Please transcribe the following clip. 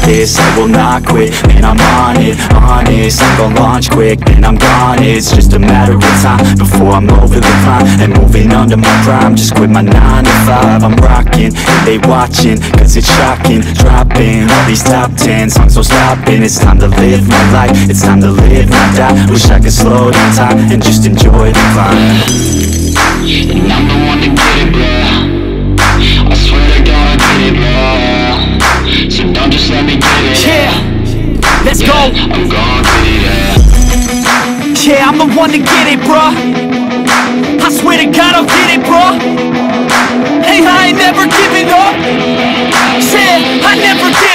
this, I will not quit. And I'm on it, honest, I'm gon' launch quick, and I'm gone. It's just a matter of time before I'm over the climb and moving under my prime. Just quit my 9 to 5, I'm rocking, and they watching, cause it's shocking. Dropping all these top 10 songs, so stopping. It's time to live my life, it's time to live, not die. Wish I could slow down time and just enjoy the climb. And I'm the one to get it, bro. I swear to God I get it, bro. So don't just let me get it. Yeah, let's go. I'm gon' get it, yeah. I'm the one to get it, bro. I swear to God I'll get it, bro. Hey, I ain't never giving up. Yeah, I never give